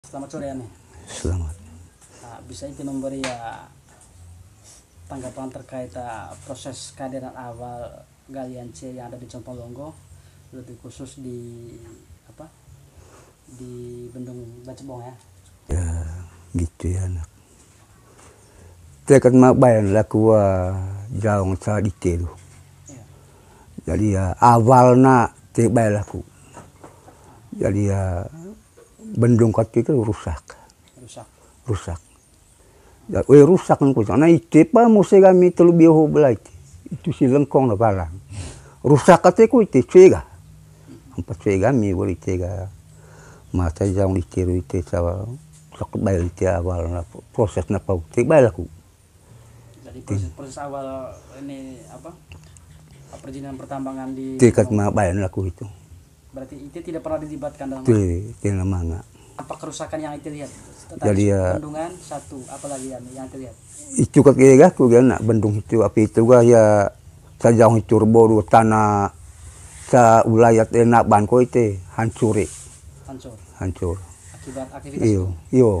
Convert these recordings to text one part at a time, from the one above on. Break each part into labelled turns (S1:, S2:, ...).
S1: Selamat sore ya nih.
S2: Selamat.
S1: Nah, bisa itu memberi tanggapan terkait proses kehadiran awal galian C yang ada di Compolongo, lebih khusus di apa di Bendung Bacebong ya.
S2: Ya gitu ya anak. Tekat mak bayan laku jauh sa detail.
S1: Iya.
S2: Jadi awalnya te bayan laku. Jadi bendung kat itu rusak.
S1: Rusak.
S2: Ya, rusak kan kucing. Nah itu pa musi kami terlebih belai. Itu si lengkong na barang. Rusak kat itu cega. Empat cega mi boleh cega. Masa jauh ditiru itu sawa sakit bayan itu awalnya prosesnya pau te bayan laku.
S1: Jadi proses awal ini perizinan pertambangan di
S2: Tekat
S1: Bendung,
S2: mak bayan laku itu.
S1: berarti itu tidak pernah dilibatkan dalam
S2: Tidak manga.
S1: apa kerusakan yang itu lihat.
S2: Jadi
S1: bendungan satu, apalagi yang terlihat.
S2: itu kat kira aku nak bendung itu api itu ya sejauh itu rebodo tanah sa wilayah enak banko itu hancur.
S1: Hancur akibat aktivitas
S2: Iyo
S1: itu.
S2: iyo.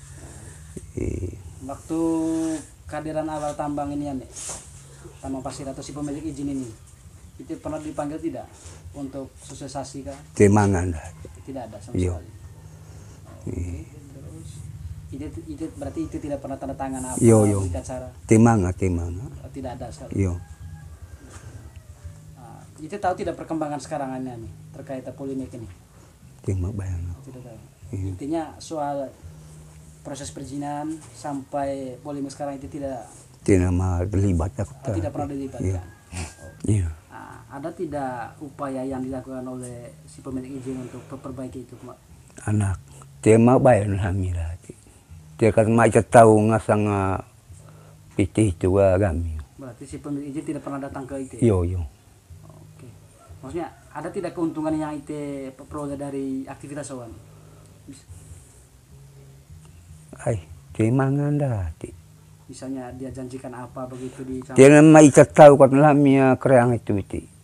S1: Waktu kehadiran awal tambang ini ya nih, tambang pasir atau si pemilik izin ini, itu pernah dipanggil tidak untuk sosialisasi kah?
S2: Temangan dah.
S1: Tidak ada sama
S2: Iya.
S1: sekali. Oke, terus itu berarti itu tidak pernah tanda tangan apa
S2: Iya.
S1: berita acara.
S2: Temanga.
S1: Tidak ada sekali.
S2: Iyo.
S1: Nah, itu tahu tidak perkembangan sekarang ini nih terkait polemik ini?
S2: Temak bayang.
S1: Tidak tahu.
S2: Iya.
S1: Intinya soal proses perizinan sampai polemik sekarang itu tidak
S2: Tema terlibat aku.
S1: tidak pernah dilibatkan.
S2: Iya.
S1: Oh.
S2: Iya.
S1: Nah, ada tidak upaya yang dilakukan oleh si pemilik izin untuk memperbaiki itu, Pak?
S2: Anak tema bayang hamila. Dia kan macam tahu ngasang pitih itu kami.
S1: Berarti si pemilik izin tidak pernah datang ke IT?
S2: Iyo.
S1: Oke. Maksudnya ada tidak keuntungan yang IT peroleh dari aktivitas awan?
S2: Ay, temangan dah.
S1: Misalnya dia janjikan apa begitu di
S2: Dia nama ita tahu kat lamia kereang itu.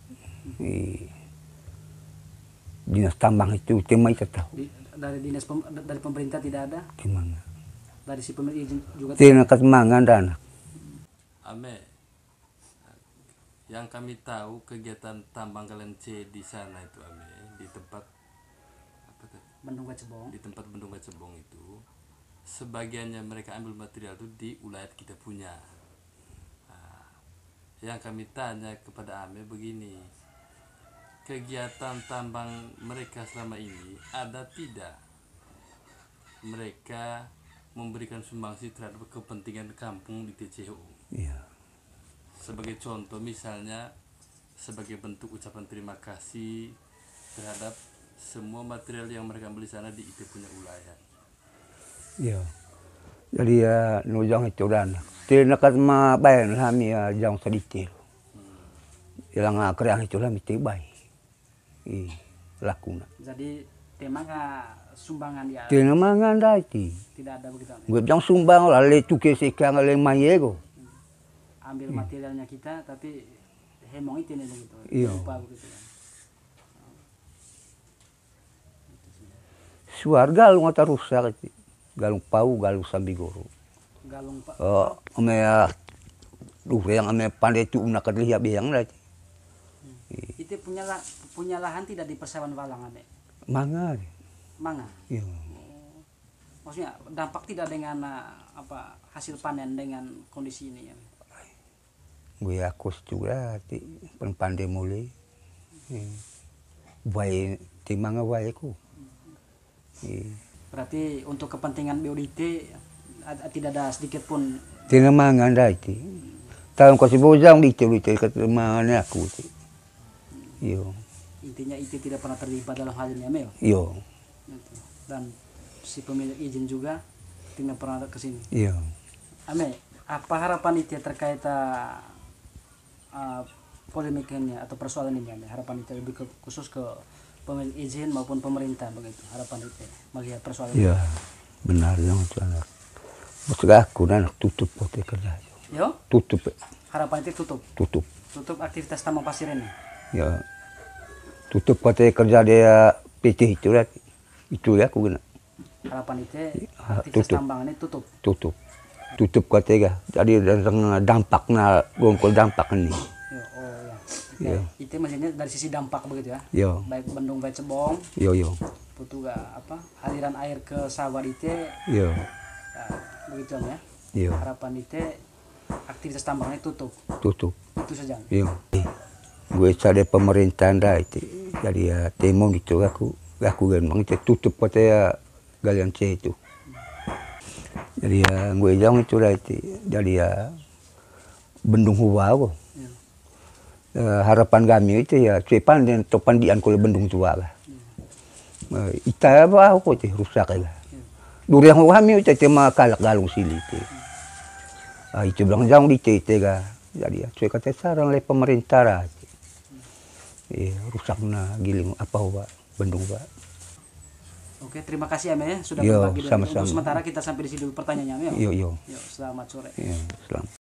S2: Dinas tambang itu tema ita tahu.
S1: Dari dari pemerintah tidak ada?
S2: Temanga.
S1: Dari si pemilik izin juga
S2: Tina kat mangan dah anak.
S3: Ame, yang kami tahu kegiatan tambang kalian C di sana itu Ame, di tempat apa tuh?
S1: Bendung Bacebong.
S3: Di tempat Bendung Bacebong itu, sebagiannya mereka ambil material itu di wilayah kita punya. Nah, yang kami tanya kepada Ame begini, kegiatan tambang mereka selama ini ada tidak mereka memberikan sumbangsi terhadap kepentingan kampung di TCU?
S2: Iya.
S3: Sebagai contoh misalnya sebagai bentuk ucapan terima kasih terhadap semua material yang mereka beli sana di itu punya wilayah.
S2: Iya. Jadi nujang itu dah anak. Tina kat ma bayan kami jang sedikit. Yang kereang itu lah mesti baik. Lakuna.
S1: Jadi tema sumbangan ya
S2: Tina mangan dah itu.
S1: tidak ada begitu.
S2: Gue jang sumbang lah le tuke sekang le mayego.
S1: Ambil materialnya kita tapi hemong itu nih begitu.
S2: Iya.
S1: Lupa begitu kan.
S2: Suar galung atau rusak itu. Galung pau, galung sambigoro.
S1: Galung Pak.
S2: Ame yang ame pandai tu nak lihat biang lah.
S1: Itu punya lahan tidak di Persawahan Walang Ame?
S2: Manga.
S1: Manga.
S2: Iya.
S1: Maksudnya dampak tidak dengan hasil panen dengan kondisi ini ya?
S2: Gue aku juga pandai mulai. Baik timanga baik ku.
S1: Berarti untuk kepentingan BODT tidak ada sedikit pun.
S2: Tina mangan dah itu. Tahun kasih bojang di itu kat mana aku. Iyo.
S1: Intinya itu tidak pernah terlibat dalam hal ini Ame.
S2: Iyo.
S1: Dan si pemilik izin juga tidak pernah ke sini.
S2: Iyo.
S1: Ame, apa harapan itu terkait polemik ini atau persoalan ini Ame? Harapan itu lebih khusus ke pemilik izin maupun pemerintah begitu. Harapan itu melihat persoalan ini.
S2: Iya. Benar yang itu anak. Maksud aku anak tutup pote kerja.
S1: Yo,
S2: Tutup.
S1: harapan itu tutup aktivitas tambang pasir ini.
S2: Ya. Tutup pote kerja dia PT itu lah. Itu ya aku kena.
S1: harapan itu aktivitas
S2: tutup.
S1: tambang ini tutup.
S2: Tutup katanya. Jadi dampaknya gongkol dampak ini.
S1: Ya, oh ya.
S2: Iya.
S1: Itu maksudnya dari sisi dampak begitu ya.
S2: Yo,
S1: Baik bendung Bae Cebong,
S2: yo,
S1: butuh gak aliran air ke sawah itu
S2: yo,
S1: begitu ya.
S2: yo,
S1: Harapan itu aktivitas tambangnya tutup. Itu saja.
S2: yo. Gue cari pemerintahan dah itu. Jadi ya temo gitu aku kan itu tutup katanya galian C itu. Jadi ya gue jauh itu lah itu. Jadi ya bendung Hua kok. Harapan kami itu ya cepan dan topandian kalau bendung tua lah. Ita apa aku itu rusak lah. Durian kami itu cuma kalak galung sili itu. Itu bilang jauh di itu ga. Jadi ya saya kata sarang oleh pemerintah lah. Rusaknya giling apa Hua bendung Hua.
S1: Oke, terima kasih Ame ya sudah
S2: Yo,
S1: berbagi.
S2: sama-sama.
S1: Untuk sementara kita sampai di sini dulu pertanyaannya.
S2: Yo.
S1: Yo, selamat sore.
S2: Yo, selamat.